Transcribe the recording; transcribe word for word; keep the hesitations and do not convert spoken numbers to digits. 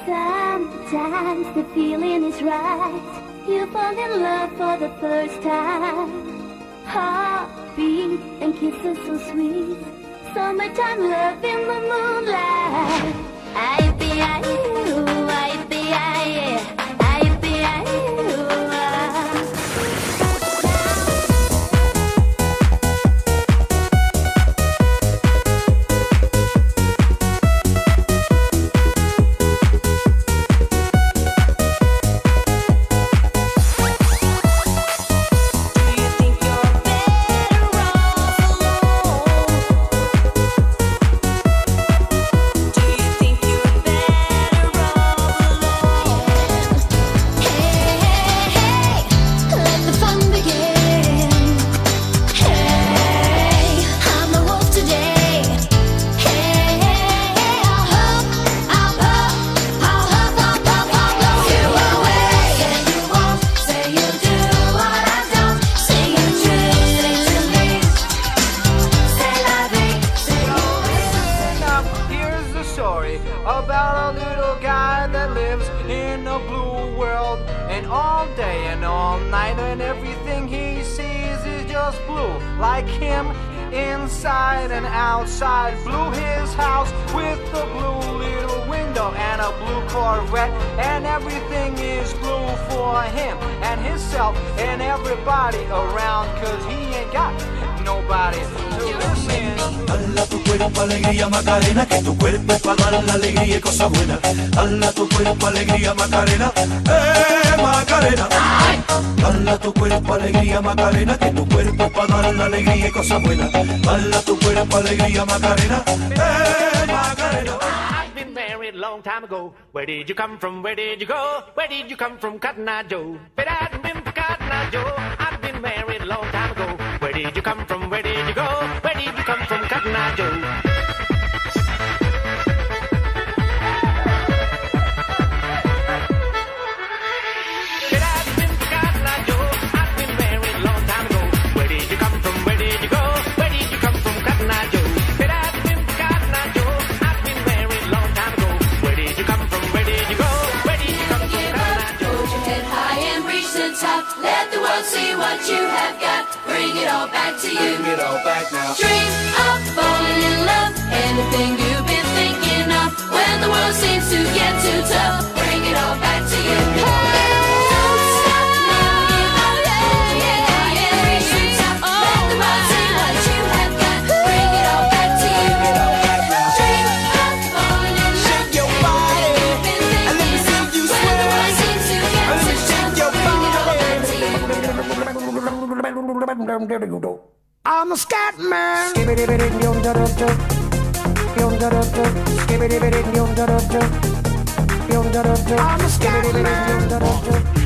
Sometimes the feeling is right. You fall in love for the first time. Heartbeat and kisses so sweet. Summertime love in the moonlight. I be I you, I be I, I be I you. About a little guy that lives in a blue world, and all day and all night, and everything he sees is just blue. Like him, inside and outside. Blue his house with a blue little window and a blue Corvette, and everything is blue for him and himself and everybody around, cause he ain't got nobody to listen. Dala tu cuerpo alegría Macarena, que tu cuerpo es para dar la alegría y cosas buenas. Dala tu cuerpo alegría Macarena, eh Macarena. Dala tu cuerpo alegría Macarena, que tu cuerpo es para dar la alegría y cosas buenas. Dala tu cuerpo alegría Macarena, eh Macarena. I've been married a long time ago. Where did you come from? Where did you go? Where did you come from, Cotton Eye Joe? But I hadn't been for Cotton Eye Joe. I've been married a long time ago. Where did you come from? Where did you go? Where did you come from, Cotton Eye Joe? But I hadn't been for Cotton Eye Joe. I've been married a long time ago. Where did you come from? Where did you go? Where did you come from, Cotton Eye Joe? But I hadn't been for Cotton Eye Joe. I've been married a long time ago. Where did you come from? Where did you go? Where did you come from, Cotton Eye Joe? Hold your head high and reach the top. Let the world see what you have got. Bring it all back to you. Bring it all back now. Dream of falling in love. Anything you've been thinking of. When the world seems to get too tough, bring it all back to you. Don't stop, never give up. Hold your head high and reach the top. Let the world see what you have got. Bring it all back to you. Dream of falling in love. Shake your body. Anything you've been thinking of. When the world seems to get too tough, bring it all back to you. I'm a scat man. I'm a scat man.